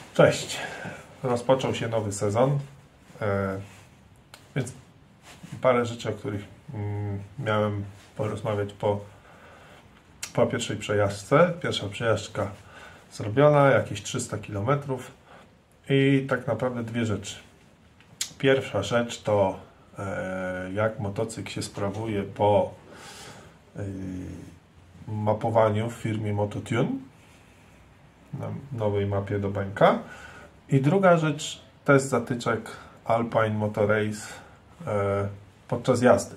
Cześć! Rozpoczął się nowy sezon, więc parę rzeczy, o których miałem porozmawiać po pierwszej przejażdżce. Pierwsza przejażdżka zrobiona, jakieś 300 km i tak naprawdę dwie rzeczy. Pierwsza rzecz to jak motocykl się sprawuje po mapowaniu w firmie Mototune na nowej mapie do Bańka. I druga rzecz, test zatyczek Alpine Motor Race podczas jazdy.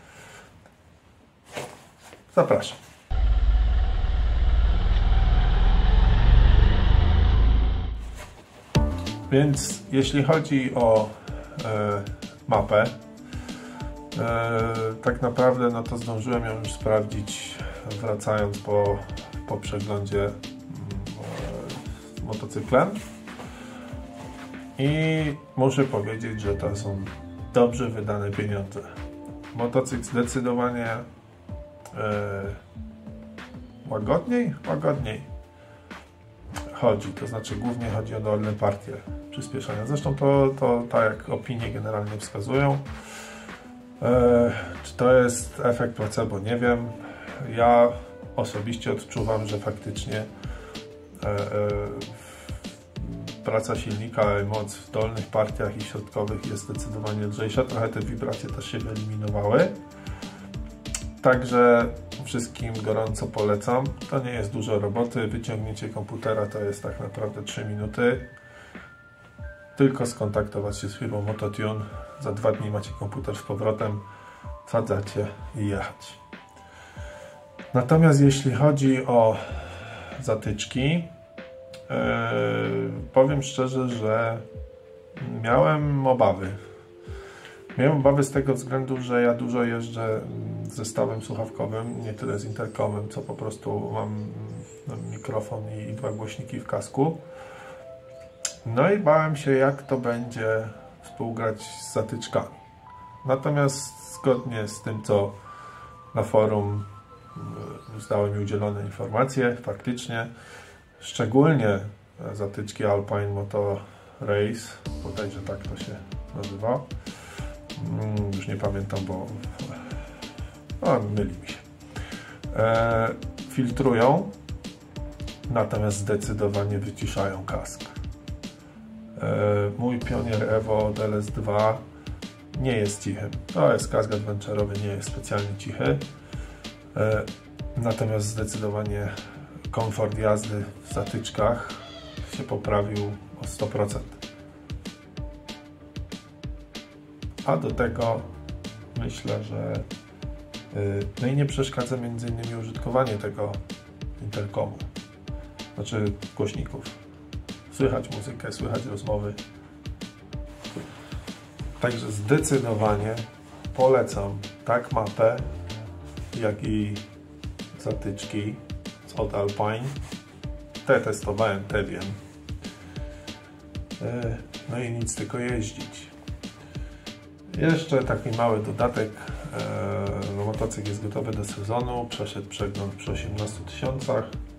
Zapraszam. Więc jeśli chodzi o mapę, tak naprawdę no to zdążyłem ją już sprawdzić, wracając po przeglądzie motocyklem i muszę powiedzieć, że to są dobrze wydane pieniądze. Motocykl zdecydowanie łagodniej chodzi, to znaczy głównie chodzi o dolne partie przyspieszania. Zresztą to tak jak opinie generalnie wskazują. Czy to jest efekt placebo? Nie wiem. Ja osobiście odczuwam, że faktycznie praca silnika i moc w dolnych partiach i środkowych jest zdecydowanie lżejsza. Trochę te wibracje też się wyeliminowały. Także wszystkim gorąco polecam. To nie jest dużo roboty. Wyciągnięcie komputera to jest tak naprawdę 3 minuty. Tylko skontaktować się z firmą Mototune. Za 2 dni macie komputer z powrotem. Wsadzacie i jechać. Natomiast jeśli chodzi o zatyczki, powiem szczerze, że miałem obawy. Miałem obawy z tego względu, że ja dużo jeżdżę z zestawem słuchawkowym, nie tyle z interkomem, co po prostu mam mikrofon i 2 głośniki w kasku. No i bałem się, jak to będzie współgrać z zatyczkami. Natomiast zgodnie z tym, co na forum zostały mi udzielone informacje, faktycznie szczególnie zatyczki Alpine Motor Race, bodajże tak to się nazywa, już nie pamiętam, bo myli mi się, filtrują, natomiast zdecydowanie wyciszają kask. Mój Pionier Evo DLS2 nie jest cichy. To jest kask adventurowy, nie jest specjalnie cichy. Natomiast zdecydowanie komfort jazdy w zatyczkach się poprawił o 100%. A do tego myślę, że no i nie przeszkadza między innymi użytkowanie tego interkomu, znaczy głośników. Słychać muzykę, słychać rozmowy. Także zdecydowanie polecam tak mapę, jak i zatyczki od Alpine. Te testowałem, te wiem. No i nic, tylko jeździć. Jeszcze taki mały dodatek. No, motocykl jest gotowy do sezonu. Przeszedł przegląd przy 18 000.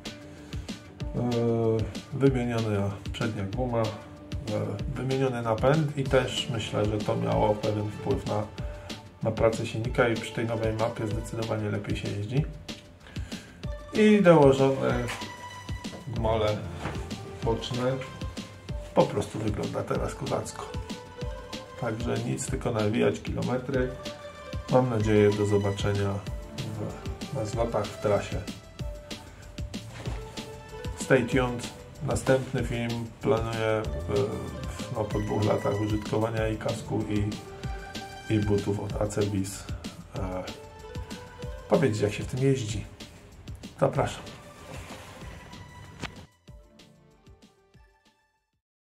Wymieniona przednia guma, wymieniony napęd i też myślę, że to miało pewien wpływ na pracę silnika i przy tej nowej mapie zdecydowanie lepiej się jeździ. I dołożone gmole boczne po prostu wygląda teraz kozacko. Także nic, tylko nawijać kilometry. Mam nadzieję do zobaczenia na zlotach w trasie. Stay tuned. Następny film planuję po 2 latach użytkowania i kasku i butów od ACBIS. Powiedzieć, jak się w tym jeździ. Zapraszam.